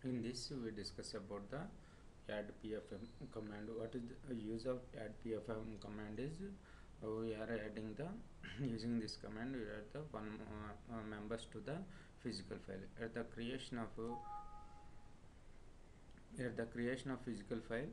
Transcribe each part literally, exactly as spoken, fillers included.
In this we discuss about the add pfm command. What is the use of add pfm command is, uh, we are adding the using this command we add the one uh, uh, members to the physical file. At the creation of uh, at the creation of physical file,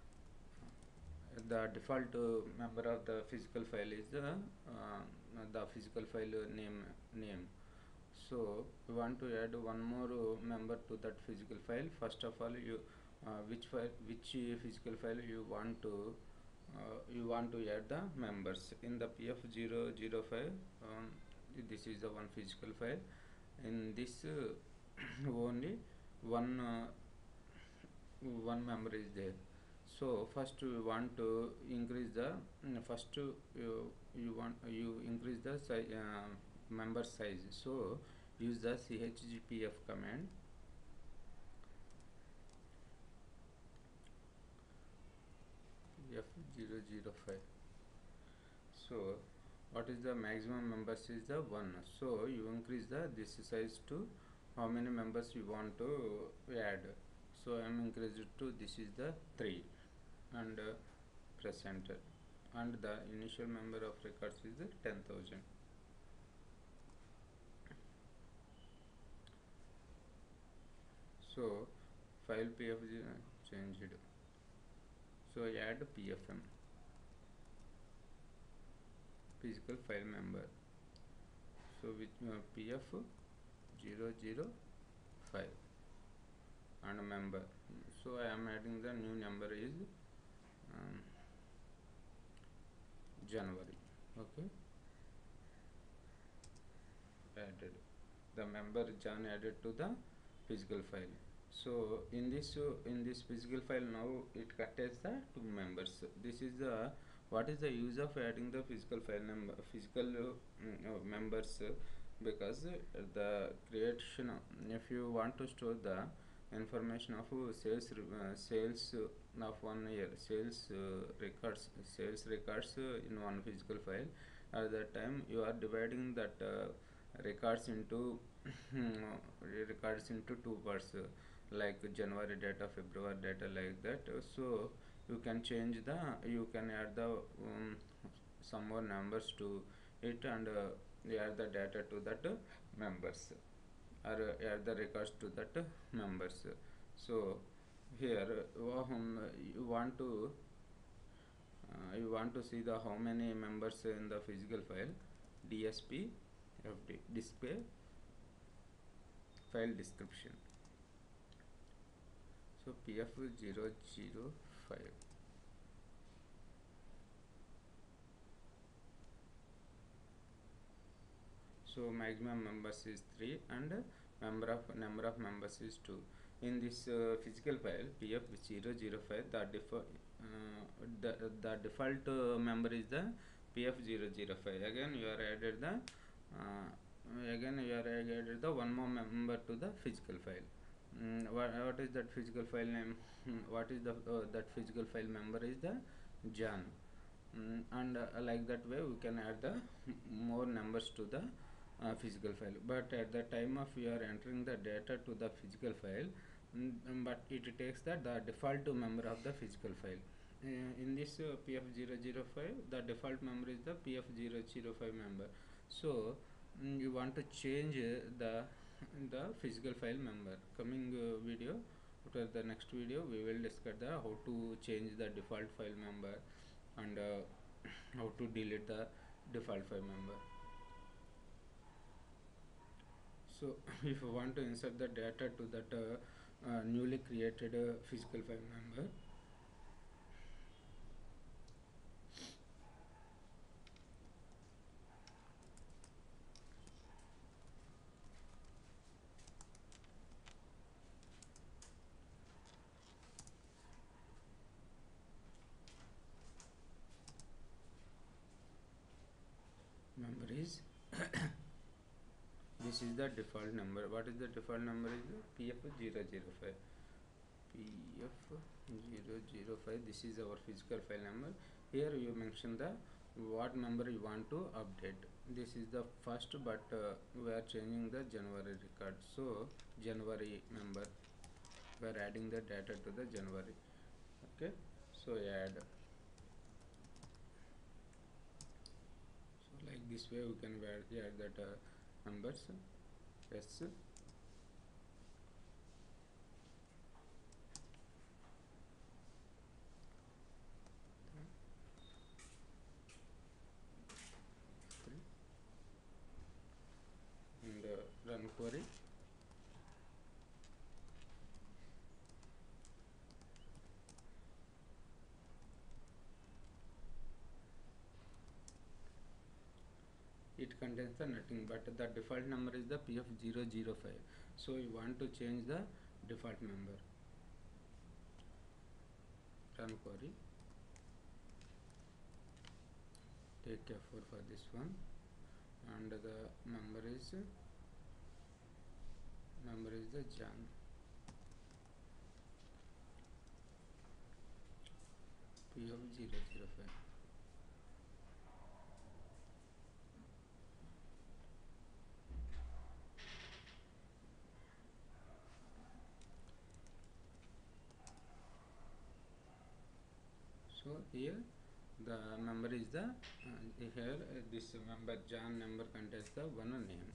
the default uh, member of the physical file is the uh, the physical file name name So we want to add one more uh, member to that physical file. First of all, you uh, which file which uh, physical file you want to uh, you want to add the members in the P F zero zero five. Um, this is the one physical file. In this uh, only one uh, one member is there. So first we want to increase the mm, first uh, you, you want you increase the si uh, member size. So use the chgpf command. F zero zero five. So what is the maximum members is the one. So you increase the this size to how many members you want to add. So I am increased to this is the three, and uh, press enter, and the initial member of records is the ten thousand. So file pfg changed. So add pfm physical file member. So with uh, pf zero zero five and member. So I am adding the new number is um, January. Okay, added the member Jan added to the physical file. So in this uh, in this physical file now it contains the two members. This is the what is the use of adding the physical file number physical uh, mm, uh, members, uh, because uh, the creation uh, if you want to store the information of uh, sales uh, sales uh, of one year sales uh, records sales records uh, in one physical file, at that time you are dividing that uh, records into records into two parts, uh, like January data, February data, like that. Uh, so you can change the you can add the um, some more numbers to it, and uh, add the data to that uh, members, or uh, add the records to that uh, members. So here uh, um, you want to uh, you want to see the how many members in the physical file. DSP fd display file description. So pf zero zero five. So maximum members is three, and uh, member of number of members is two. In this uh, physical file pf zero zero five, the default uh, the, the default uh, member is the pf zero zero five. Again you are added the uh, again you are added the one more member to the physical file. Mm, what, what is that physical file name? What is the uh, that physical file member is the Jan. Mm, and uh, like that way we can add the more numbers to the uh, physical file. But at the time of you are entering the data to the physical file, mm, um, but it takes that the default member of the physical file. Uh, in this uh, P F zero zero five, the default member is the P F zero zero five member. So mm, you want to change uh, the the physical file member. Coming uh, video, after the next video we will discuss the how to change the default file member, and uh, how to delete the default file member. So if you want to insert the data to that uh, uh, newly created uh, physical file member, member is this is the default number. What is the default number is the P F zero zero five. P F zero zero five, this is our physical file number. Here you mention the what number you want to update. This is the first, but uh, we are changing the January record. So January member. we are adding the data to the January. Okay, so add. So like this way we can add, add that uh, numbers. Yes. And uh, run query. It contains the nothing, but the default number is the P F zero zero five. So you want to change the default number. Run query. Take F four for this one, and the number is number is the Jan. P F zero zero five. So here the member is the uh, here uh, this member Jan number contains the one name.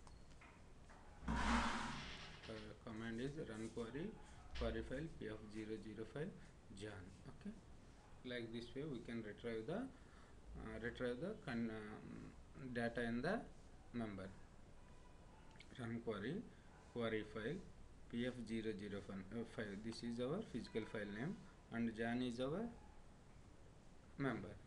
Uh, command is run query query file P F zero zero five Jan. Okay, like this way we can retrieve the uh, retrieve the con um, data in the member. Run query query file P F zero zero five. This is our physical file name, and Jan is our member.